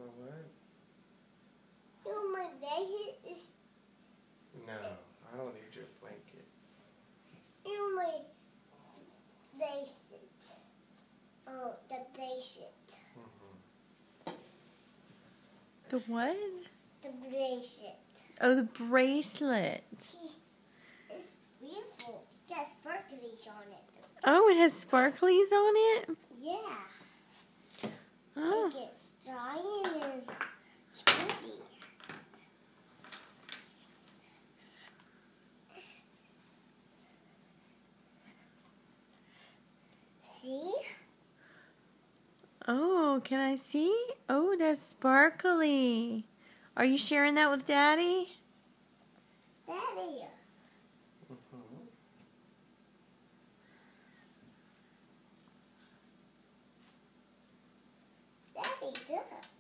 My what? My blanket is... No, I don't need your blanket. My bracelet. Oh, the bracelet. The what? The bracelet. Oh, the bracelet. It's beautiful. It has sparklies on it. Oh, it has sparklies on it? Yeah. Oh. It gets giant and squirty. See? Oh, can I see? Oh, that's sparkly. Are you sharing that with Daddy? Daddy. Daddy, good.